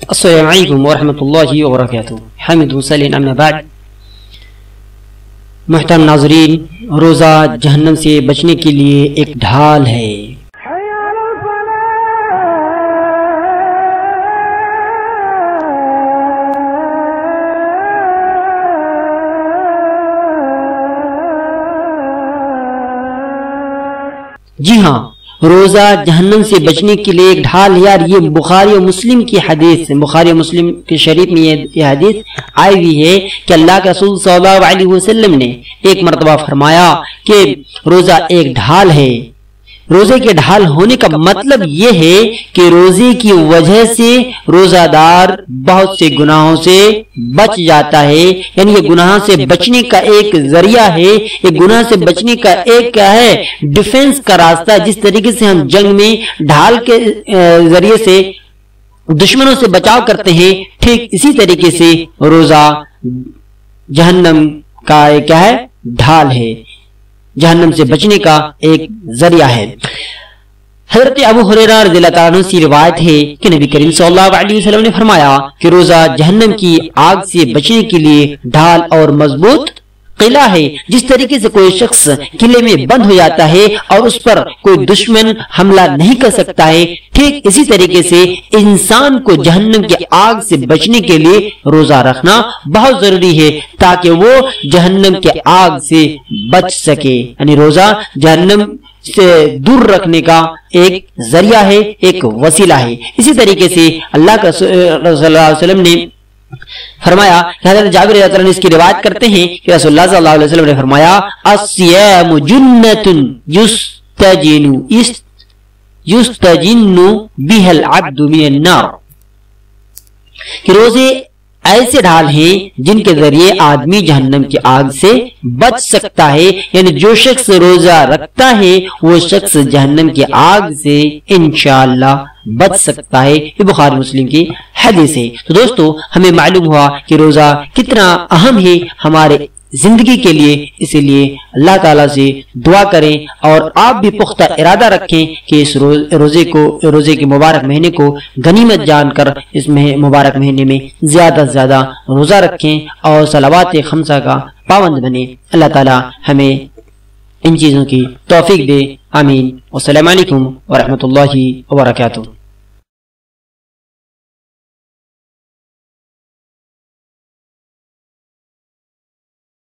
السلام علیکم ورحمۃ اللہ وبرکاتہ۔ حمد وسلم اما بعد۔ محترم ناظرین، روزہ جہنم سے بچنے کے لیے ایک ڈھال ہے۔ جی ہاں، روزہ جہنم سے بچنے کے لیے ایک ڈھال ہے یار۔ یہ بخاری و مسلم کی حدیث ہے، بخاری و مسلم کے شریف میں یہ حدیث آئی ہوئی ہے کہ اللہ کے رسول صلی اللہ علیہ وسلم نے ایک مرتبہ فرمایا کہ روزہ ایک ڈھال ہے۔ روزے کے ڈھال ہونے کا مطلب یہ ہے کہ روزے کی وجہ سے روزہ دار بہت سے گناہوں سے بچ جاتا ہے، یعنی یہ گناہ سے بچنے کا ایک ذریعہ ہے، یہ گناہ سے بچنے کا ایک کیا ہے، ڈیفنس کا راستہ۔ جس طریقے سے ہم جنگ میں ڈھال کے ذریعے سے دشمنوں سے بچاؤ کرتے ہیں، ٹھیک اسی طریقے سے روزہ جہنم کا کیا ہے، ڈھال ہے، جہنم سے بچنے کا ایک ذریعہ ہے۔ حضرت ابو ہریرہ رضی اللہ تعالیٰ عنہ سے روایت ہے کہ نبی کریم صلی اللہ علیہ وسلم نے فرمایا کہ روزہ جہنم کی آگ سے بچنے کے لیے ڈھال اور مضبوط قلعہ ہے۔ جس طریقے سے کوئی شخص قلعے میں بند ہو جاتا ہے اور اس پر کوئی دشمن حملہ نہیں کر سکتا ہے، ٹھیک اسی طریقے سے انسان کو جہنم کی آگ سے بچنے کے لیے روزہ رکھنا بہت ضروری ہے تاکہ وہ جہنم کی آگ سے بچ سکے۔ یعنی روزہ جہنم سے دور رکھنے کا ایک ذریعہ ہے، ایک وسیلہ ہے۔ اسی طریقے سے اللہ کے رسول صلی اللہ علیہ وسلم نے فرمایا کہ حضرت جابر رضی اللہ عنہ اس کی روایت کرتے ہیں کہ رسول اللہ صلی اللہ علیہ وسلم نے فرمایا الصیام جنۃ یستجن بها العبد من النار، کہ روزے ایسے ڈھال ہیں جن کے ذریعے آدمی جہنم کی آگ سے بچ سکتا ہے، یعنی جو شخص روزہ رکھتا ہے وہ شخص جہنم کی آگ سے انشاءاللہ بچ سکتا ہے۔ یہ بخاری مسلم کی حدیث ہے۔ تو دوستو، ہمیں معلوم ہوا کہ روزہ کتنا اہم ہے ہمارے زندگی کے لیے، اسی لیے اللہ تعالیٰ سے دعا کریں اور آپ بھی پختہ ارادہ رکھیں کہ اس روزے کے مبارک مہینے کو غنیمت جان کر اس مبارک مہینے میں زیادہ سے زیادہ روزہ رکھیں اور صلوات خمسہ کا پابند بنیں۔ اللہ تعالیٰ ہمیں ان چیزوں کی توفیق دے، آمین۔ والسلام علیکم ورحمۃ اللہ وبرکاتہ۔